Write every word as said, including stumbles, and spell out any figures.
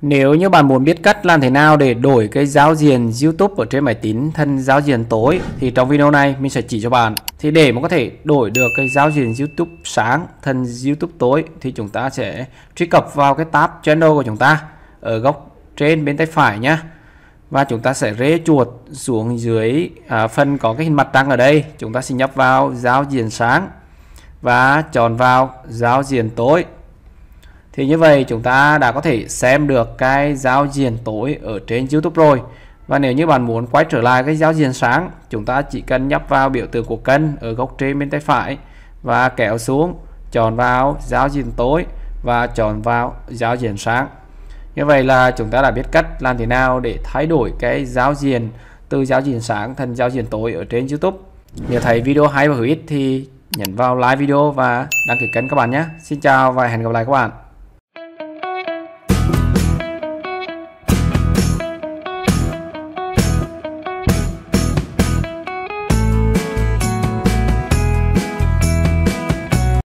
Nếu như bạn muốn biết cách làm thế nào để đổi cái giao diện YouTube ở trên máy tính thành giao diện tối thì trong video này mình sẽ chỉ cho bạn. Thì để mà có thể đổi được cái giao diện YouTube sáng thành YouTube tối thì chúng ta sẽ truy cập vào cái tab channel của chúng ta ở góc trên bên tay phải nhé. Và chúng ta sẽ rê chuột xuống dưới à, phần có cái hình mặt trăng ở đây. Chúng ta sẽ nhấp vào giao diện sáng và chọn vào giao diện tối. Thì như vậy chúng ta đã có thể xem được cái giao diện tối ở trên YouTube rồi. Và nếu như bạn muốn quay trở lại cái giao diện sáng, chúng ta chỉ cần nhấp vào biểu tượng của cân ở góc trên bên tay phải và kéo xuống, chọn vào giao diện tối và chọn vào giao diện sáng. Như vậy là chúng ta đã biết cách làm thế nào để thay đổi cái giao diện từ giao diện sáng thành giao diện tối ở trên YouTube. Nếu thấy video hay và hữu ích thì nhấn vào like video và đăng ký kênh các bạn nhé. Xin chào và hẹn gặp lại các bạn.